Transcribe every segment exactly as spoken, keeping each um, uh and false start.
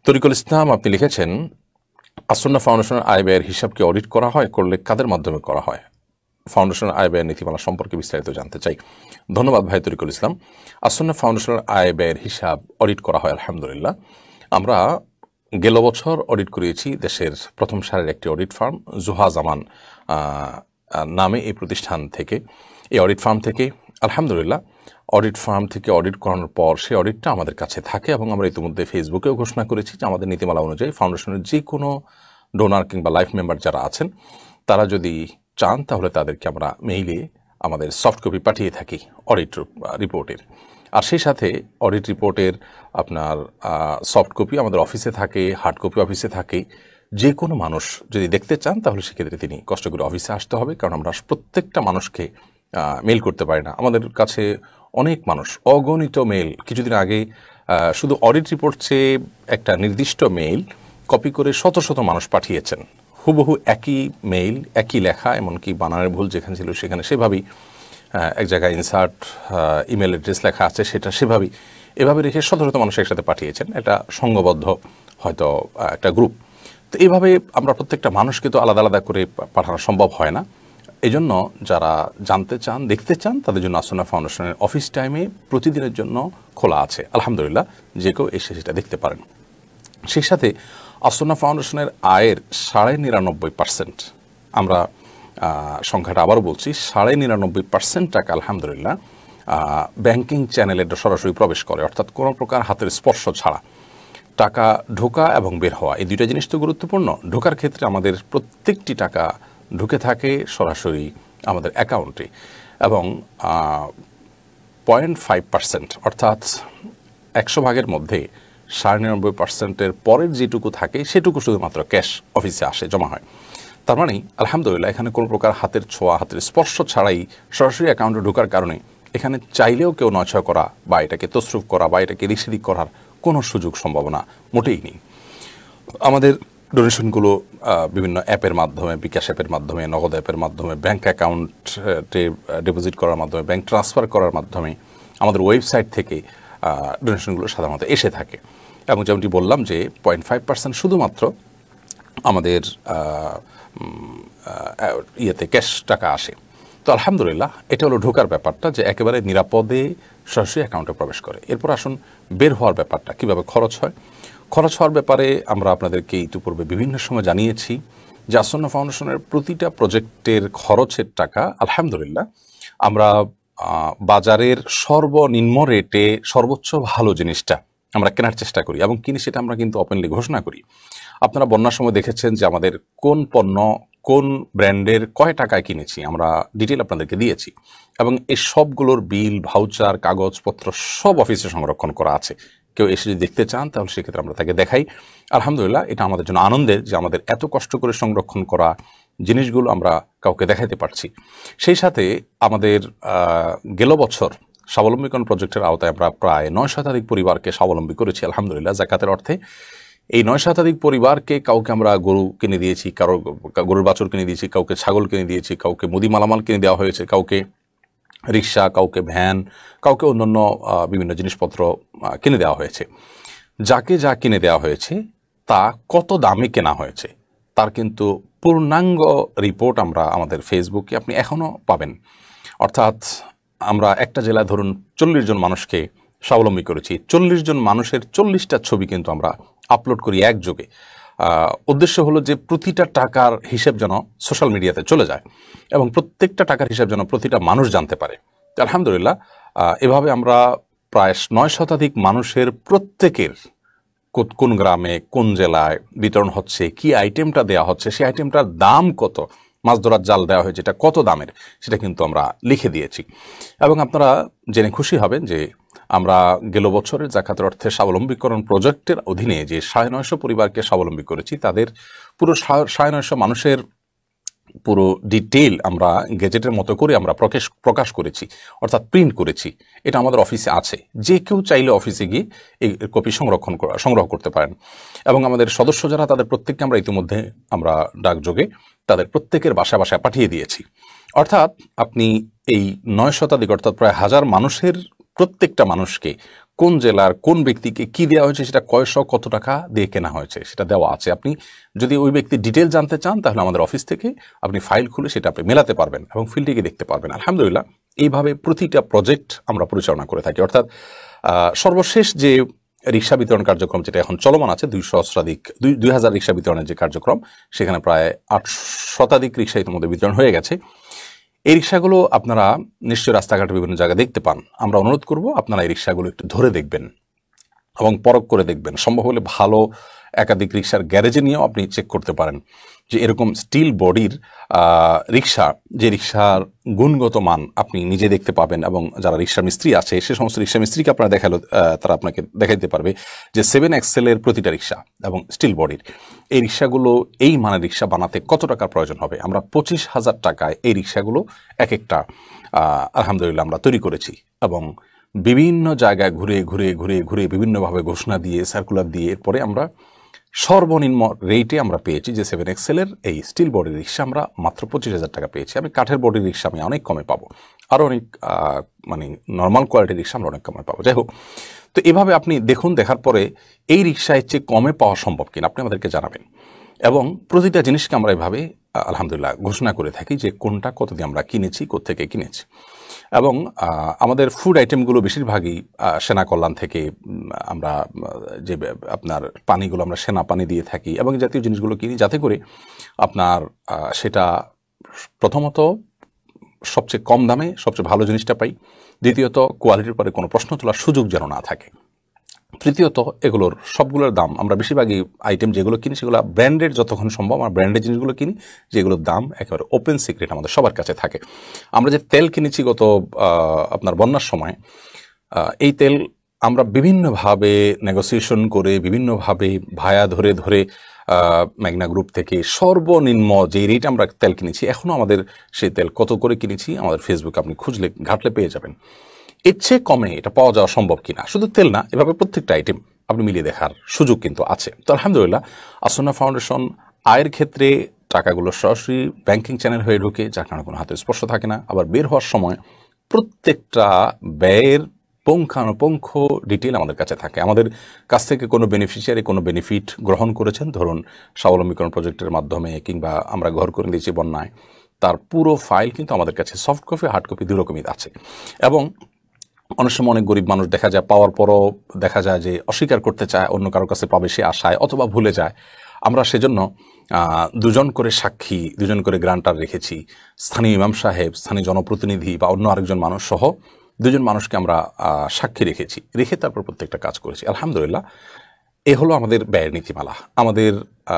তরিকুল ইসলাম আপনি লিখেছেন, আসুন্নাহ ফাউন্ডেশনের আয় ব্যয়ের হিসাবকে অডিট করা হয়, করলে কাদের মাধ্যমে করা হয়? ফাউন্ডেশনের আয় ব্যয়ের নীতিমালা সম্পর্কে বিস্তারিত জানতে চাই। ধন্যবাদ ভাই তরিকুল ইসলাম। আসুন্নাহ ফাউন্ডেশনের আয় ব্যয়ের হিসাব অডিট করা হয় আলহামদুলিল্লাহ। আমরা গেল বছর অডিট করিয়েছি দেশের প্রথম সারির একটি অডিট ফার্ম জুহা জামান নামে এই প্রতিষ্ঠান থেকে, এই অডিট ফার্ম থেকে আলহামদুলিল্লাহ অডিট ফার্ম থেকে অডিট করানোর পর সেই অডিটটা আমাদের কাছে থাকে এবং আমরা ইতিমধ্যে ফেসবুকেও ঘোষণা করেছি যে আমাদের নীতিমালা অনুযায়ী ফাউন্ডেশনের যে কোনো ডোনার কিংবা লাইফ মেম্বার যারা আছেন তারা যদি চান তাহলে তাদেরকে আমরা মেইলে আমাদের সফট কপি পাঠিয়ে থাকি অডিট রিপোর্টের। আর সেই সাথে অডিট রিপোর্টের আপনার সফট কপি আমাদের অফিসে থাকে, হার্ড কপি অফিসে থাকে। যে কোনো মানুষ যদি দেখতে চান তাহলে সেক্ষেত্রে তিনি কষ্ট করে অফিসে আসতে হবে, কারণ আমরা প্রত্যেকটা মানুষকে মেইল করতে পারি না। আমাদের কাছে অনেক মানুষ, অগণিত মেইল, কিছুদিন আগে শুধু অডিট রিপোর্ট চেয়ে একটা নির্দিষ্ট মেইল কপি করে শত শত মানুষ পাঠিয়েছেন। হুবহু একই মেইল, একই লেখা, এমনকি বানানের ভুল যেখানে ছিল সেখানে সেভাবেই, এক জায়গায় ইনসার্ট ইমেল অ্যাড্রেস লেখা আছে সেটা সেভাবেই, এভাবে রেখে শত শত মানুষ একসাথে পাঠিয়েছেন। এটা সংঘবদ্ধ হয়তো একটা গ্রুপ। তো এইভাবে আমরা প্রত্যেকটা মানুষকে তো আলাদা আলাদা করে পাঠানো সম্ভব হয় না। এই জন্য যারা জানতে চান, দেখতে চান, তাদের জন্য আসুন্নাহ ফাউন্ডেশনের অফিস টাইমে প্রতিদিনের জন্য খোলা আছে আলহামদুলিল্লাহ, যে কেউ এসে সেটা দেখতে পারেন। সেই সাথে আসুন্নাহ ফাউন্ডেশনের আয়ের সাড়ে নিরানব্বই পার্সেন্ট, আমরা সংখ্যাটা আবারও বলছি, সাড়ে নিরানব্বই পার্সেন্ট টাকা আলহামদুলিল্লাহ ব্যাংকিং চ্যানেলে সরাসরি প্রবেশ করে, অর্থাৎ কোনো প্রকার হাতের স্পর্শ ছাড়া টাকা ঢোকা এবং বের হওয়া, এই দুইটা জিনিস তো গুরুত্বপূর্ণ। ঢোকার ক্ষেত্রে আমাদের প্রত্যেকটি টাকা ঢুকে থাকে সরাসরি আমাদের অ্যাকাউন্টে এবং পয়েন্ট ফাইভ পার্সেন্ট অর্থাৎ একশো ভাগের মধ্যে সাড়ে নিরানব্বই পার্সেন্টের পরের যেটুকু থাকে সেটুকু শুধুমাত্র ক্যাশ অফিসে আসে, জমা হয়। তার মানে আলহামদুলিল্লাহ এখানে কোনো প্রকার হাতের ছোঁয়া, হাতের স্পর্শ ছাড়াই সরাসরি অ্যাকাউন্টে ঢোকার কারণে এখানে চাইলেও কেউ নয়ছয় করা বা এটাকে তসরুফ করা বা এটাকে রিসিদিক করার কোনো সুযোগ সম্ভাবনা মোটেই নেই। আমাদের ডোনেশনগুলো বিভিন্ন অ্যাপের মাধ্যমে, বিকাশ অ্যাপের মাধ্যমে, নগদ অ্যাপের মাধ্যমে, ব্যাংক অ্যাকাউন্টে ডিপোজিট করার মাধ্যমে, ব্যাংক ট্রান্সফার করার মাধ্যমে, আমাদের ওয়েবসাইট থেকে ডোনেশনগুলো সাধারণত এসে থাকে। এবং যেমনটি বললাম যে পয়েন্ট ফাইভ পার্সেন্ট শুধুমাত্র আমাদের ইয়েতে ক্যাশ টাকা আসে। তো আলহামদুলিল্লাহ এটা হলো ঢোকার ব্যাপারটা, যে একেবারে নিরাপদে সরাসরি অ্যাকাউন্টে প্রবেশ করে। এরপর আসুন বের হওয়ার ব্যাপারটা, কীভাবে খরচ হয়। খরচ হওয়ার ব্যাপারে আমরা আপনাদেরকে ইতিপূর্বে বিভিন্ন সময় জানিয়েছি যে আসুন্নাহ ফাউন্ডেশনের প্রতিটা প্রজেক্টের খরচের টাকা আলহামদুলিল্লাহ আমরা বাজারের সর্বনিম্ন রেটে সর্বোচ্চ ভালো জিনিসটা আমরা কেনার চেষ্টা করি এবং কিনি, সেটা আমরা কিন্তু ওপেনলি ঘোষণা করি। আপনারা বন্যার সময় দেখেছেন যে আমাদের কোন পণ্য কোন ব্র্যান্ডের কয় টাকায় কিনেছি আমরা ডিটেল আপনাদেরকে দিয়েছি এবং এই সবগুলোর বিল, ভাউচার, কাগজপত্র সব অফিসে সংরক্ষণ করা আছে। কেউ এসে যদি দেখতে চান তাহলে সেক্ষেত্রে আমরা তাকে দেখাই। আলহামদুলিল্লাহ এটা আমাদের জন্য আনন্দের যে আমাদের এত কষ্ট করে সংরক্ষণ করা জিনিসগুলো আমরা কাউকে দেখাতে পারছি। সেই সাথে আমাদের গেল বছর স্বাবলম্বীকরণ প্রজেক্টের আওতায় আমরা প্রায় নয় শতাধিক পরিবারকে স্বাবলম্বী করেছি আলহামদুলিল্লাহ জাকাতের অর্থে। এই নয় শতাধিক পরিবারকে কাউকে আমরা গরু কিনে দিয়েছি, কারো গরুর বাছুর কিনে দিয়েছি, কাউকে ছাগল কিনে দিয়েছি, কাউকে মুদি মালামাল কিনে দেওয়া হয়েছে, কাউকে রিক্সা, কাউকে ভ্যান, কাউকে অন্যান্য বিভিন্ন জিনিসপত্র কিনে দেওয়া হয়েছে। যাকে যা কিনে দেওয়া হয়েছে তা কত দামে কেনা হয়েছে তার কিন্তু পূর্ণাঙ্গ রিপোর্ট আমরা আমাদের ফেসবুকে আপনি এখনও পাবেন। অর্থাৎ আমরা একটা জেলায় ধরুন চল্লিশ জন মানুষকে স্বাবলম্বী করেছি, চল্লিশ জন মানুষের চল্লিশটা ছবি কিন্তু আমরা আপলোড করি একযোগে। উদ্দেশ্য হলো যে প্রতিটা টাকার হিসেব যেন সোশ্যাল মিডিয়াতে চলে যায় এবং প্রত্যেকটা টাকার হিসেব যেন প্রতিটা মানুষ জানতে পারে। আলহামদুলিল্লাহ এভাবে আমরা প্রায় নয় শতাধিক মানুষের প্রত্যেকের কোন গ্রামে কোন জেলায় বিতরণ হচ্ছে, কি আইটেমটা দেওয়া হচ্ছে, সেই আইটেমটার দাম কত, মাছ ধরার জাল দেওয়া হয়েছে এটা কত দামের, সেটা কিন্তু আমরা লিখে দিয়েছি। এবং আপনারা জেনে খুশি হবেন যে আমরা গেল বছরের জাকাতের অর্থে স্বাবলম্বীকরণ প্রজেক্টের অধীনে যে সাড়ে নয়শো পরিবারকে স্বাবলম্বী করেছি তাদের পুরো সাড়ে নয়শো মানুষের পুরো ডিটেইল আমরা গেজেটের মতো করে আমরা প্রকাশ প্রকাশ করেছি, অর্থাৎ প্রিন্ট করেছি। এটা আমাদের অফিসে আছে, যে কেউ চাইলে অফিসে গিয়ে এই কপি সংরক্ষণ করা সংগ্রহ করতে পারেন। এবং আমাদের সদস্য যারা তাদের প্রত্যেককে আমরা ইতিমধ্যে আমরা ডাকযোগে তাদের প্রত্যেকের বাসায় বাসায় পাঠিয়ে দিয়েছি। অর্থাৎ আপনি এই নয় শতাধিক অর্থাৎ প্রায় হাজার মানুষের প্রত্যেকটা মানুষকে কোন জেলার কোন ব্যক্তিকে কি দেওয়া হয়েছে, সেটা কয়শো কত টাকা দিয়ে কেনা হয়েছে সেটা দেওয়া আছে। আপনি যদি ওই ব্যক্তির ডিটেল জানতে চান তাহলে আমাদের অফিস থেকে আপনি ফাইল খুলে সেটা আপনি মেলাতে পারবেন এবং ফিল্ডটিকে দেখতে পারবেন। আলহামদুলিল্লাহ এইভাবে প্রতিটা প্রজেক্ট আমরা পরিচালনা করে থাকি। অর্থাৎ সর্বশেষ যে রিক্সা বিতরণ কার্যক্রম যেটা এখন চলমান আছে, দুই সহস্রাধিক দুই দুই হাজার রিক্সা বিতরণের যে কার্যক্রম, সেখানে প্রায় আট শতাধিক রিক্সা ইতিমধ্যে বিতরণ হয়ে গেছে। এই রিক্সাগুলো আপনারা নিশ্চয়ই রাস্তাঘাটে বিভিন্ন জায়গায় দেখতে পান। আমরা অনুরোধ করব আপনারা এই রিক্সাগুলো একটু ধরে দেখবেন এবং পরখ করে দেখবেন। সম্ভব হলে ভালো একাধিক রিক্সার গ্যারেজে নিয়েও আপনি চেক করতে পারেন যে এরকম স্টিল বডির রিক্সা, যে রিক্সার গুণগত মান আপনি নিজে দেখতে পাবেন এবং যারা রিক্সা মিস্ত্রি আছে সে সমস্ত রিক্সা মিস্ত্রিকে আপনারা দেখালো তারা আপনাকে দেখাই দিতে পারবে যে সেভেন এক্সেলের প্রতিটা রিক্সা এবং স্টিল বডির এই রিক্সাগুলো এই মানের রিক্সা বানাতে কত টাকার প্রয়োজন হবে। আমরা পঁচিশ হাজার টাকায় এই রিক্সাগুলো এক একটা আলহামদুলিল্লাহ আমরা তৈরি করেছি এবং বিভিন্ন জায়গায় ঘুরে ঘুরে ঘুরে ঘুরে বিভিন্নভাবে ঘোষণা দিয়ে সার্কুলার দিয়ে এরপরে আমরা সর্বনিম্ন রেটে আমরা পেয়েছি যে সেভেন এক্সেলের এই স্টিল বডির রিক্সা আমরা মাত্র পঁচিশ হাজার টাকা পেয়েছি। আমি কাঠের বডির রিক্সা আমি অনেক কমে পাবো, আরও অনেক মানে নর্মাল কোয়ালিটির রিক্সা আমরা অনেক কমে পাবো। যাই হোক, তো এভাবে আপনি দেখুন, দেখার পরে এই রিক্সায় চেয়ে কমে পাওয়া সম্ভব কিনা আপনি আমাদেরকে জানাবেন এবং প্রতিটা জিনিসকে আমরা এভাবে আলহামদুলিল্লাহ ঘোষণা করে থাকি যে কোনটা কত দিয়ে আমরা কিনেছি, কোত্থেকে কিনেছি। এবং আমাদের ফুড আইটেমগুলো বেশিরভাগই সেনা কল্যাণ থেকে আমরা যে আপনার পানিগুলো আমরা সেনা পানি দিয়ে থাকি এবং জাতীয় জিনিসগুলো কিনি, যাতে করে আপনার সেটা প্রথমত সবচেয়ে কম দামে সবচেয়ে ভালো জিনিসটা পাই, দ্বিতীয়ত কোয়ালিটির পরে কোনো প্রশ্ন তোলার সুযোগ যেন না থাকে, তৃতীয়ত এগুলোর সবগুলোর দাম আমরা বেশিরভাগই আইটেম যেগুলো কিনি সেগুলো ব্র্যান্ডেড, যতক্ষণ সম্ভব আমরা ব্র্যান্ডেড জিনিসগুলো কিনি যেগুলোর দাম একেবারে ওপেন সিক্রেট আমাদের সবার কাছে থাকে। আমরা যে তেল কিনেছি গত আপনার বন্যার সময়, এই তেল আমরা বিভিন্নভাবে নেগোসিয়েশন করে বিভিন্নভাবে ভায়া ধরে ধরে ম্যাগনা গ্রুপ থেকে সর্বনিম্ন যে রেট আমরা তেল কিনেছি, এখনও আমাদের সেই তেল কত করে কিনেছি আমাদের ফেসবুকে আপনি খুঁজলে ঘাটলে পেয়ে যাবেন। এর চেয়ে কমে এটা পাওয়া যাওয়া সম্ভব কিনা, শুধু তেল না, এভাবে প্রত্যেকটা আইটেম আপনি মিলিয়ে দেখার সুযোগ কিন্তু আছে। তো আলহামদুলিল্লাহ আসন্না ফাউন্ডেশন আয়ের ক্ষেত্রে টাকাগুলো সরাসরি ব্যাংকিং চ্যানেল হয়ে ঢুকে, যার কারণে কোনো হাতে স্পর্শ থাকে না। আবার বের হওয়ার সময় প্রত্যেকটা ব্যয়ের পুঙ্খানুপুঙ্খ ডিটেল আমাদের কাছে থাকে। আমাদের কাছ থেকে কোনো বেনিফিশিয়ারি কোনো বেনিফিট গ্রহণ করেছেন, ধরুন স্বাবলম্বীকরণ প্রজেক্টের মাধ্যমে কিংবা আমরা ঘর করে দিয়েছি বন্যায়, তার পুরো ফাইল কিন্তু আমাদের কাছে সফট কপি হার্ড কপি দুই রকমই আছে। এবং অনেক সময় অনেক গরিব মানুষ দেখা যায় পাওয়ার পরও দেখা যায় যে অস্বীকার করতে চায়, অন্য কারোর কাছে পাবে সে আশায়, অথবা ভুলে যায়। আমরা সেজন্য দুজন করে সাক্ষী, দুজন করে গ্রান্টার রেখেছি, স্থানীয় ইমাম সাহেব, স্থানীয় জনপ্রতিনিধি বা অন্য আরেকজন মানুষ সহ দুজন মানুষকে আমরা সাক্ষী রেখেছি, রেখে তারপর প্রত্যেকটা কাজ করেছি। আলহামদুলিল্লাহ এ হলো আমাদের ব্যয়ের নীতিমালা। আমাদের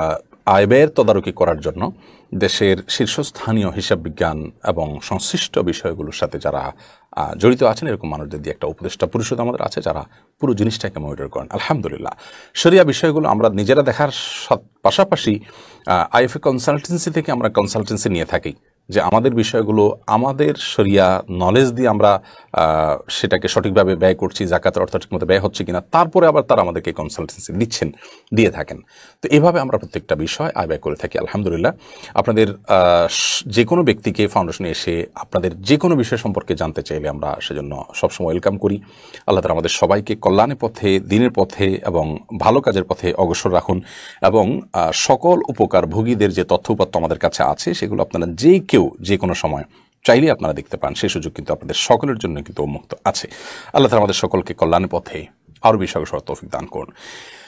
আয় ব্যয়ের তদারকি করার জন্য দেশের শীর্ষস্থানীয় হিসাব বিজ্ঞান এবং সংশ্লিষ্ট বিষয়গুলোর সাথে যারা জড়িত আছেন এরকম মানুষদের দিয়ে একটা উপদেষ্টা পরিষদ আমাদের আছে, যারা পুরো জিনিসটাকে মনিটর করেন। আলহামদুলিল্লাহ শরিয়া বিষয়গুলো আমরা নিজেরা দেখার পাশাপাশি আইএফএ কনসালটেন্সি থেকে আমরা কনসালটেন্সি নিয়ে থাকি, যে আমাদের বিষয়গুলো আমাদের শরিয়া নলেজ দিয়ে আমরা সেটাকে সঠিকভাবে ব্যয় করছি, জাকাতের অর্থ ঠিকমতো ব্যয় হচ্ছে কিনা, তারপরে আবার তারা আমাদেরকে কনসালটেন্সি দিচ্ছেন, দিয়ে থাকেন। তো এভাবে আমরা প্রত্যেকটা বিষয় আয় ব্যয় করে থাকি। আলহামদুলিল্লাহ আপনাদের যে কোনো ব্যক্তিকে ফাউন্ডেশনে এসে আপনাদের যে কোনো বিষয় সম্পর্কে জানতে চাইলে আমরা সেজন্য সবসময় ওয়েলকাম করি। আল্লাহ তাআলা আমাদের সবাইকে কল্যাণের পথে, দিনের পথে এবং ভালো কাজের পথে অগ্রসর রাখুন এবং সকল উপকার ভোগীদের যে তথ্য উপাত্ত আমাদের কাছে আছে সেগুলো আপনারা যে কেউ যে কোনো সময় চাইলে আপনারা দেখতে পান, সেই সুযোগ কিন্তু আপনাদের সকলের জন্য কিন্তু উন্মুক্ত আছে। আল্লাহ তাআলা আমাদের সকলকে কল্যাণের পথে আরও বেশি অগ্রসর তৌফিক দান করুন।